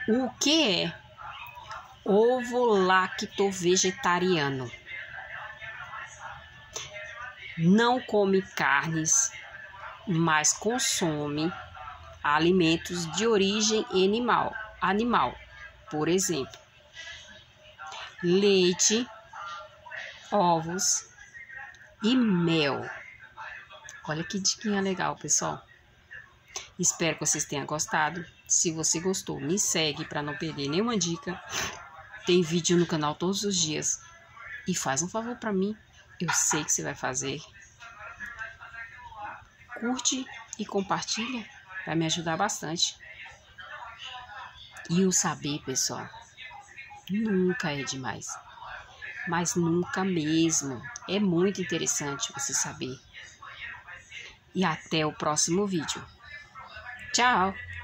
O que é ovo-lacto-vegetariano? Não come carnes, mas consome alimentos de origem animal, por exemplo, leite, ovos e mel. Olha que diquinha legal, pessoal. Espero que vocês tenham gostado. Se você gostou, me segue para não perder nenhuma dica. Tem vídeo no canal todos os dias. E faz um favor para mim. Eu sei que você vai fazer. Curte e compartilha. Vai me ajudar bastante. E o saber, pessoal, nunca é demais. Mas nunca mesmo. É muito interessante você saber. E até o próximo vídeo. Tchau!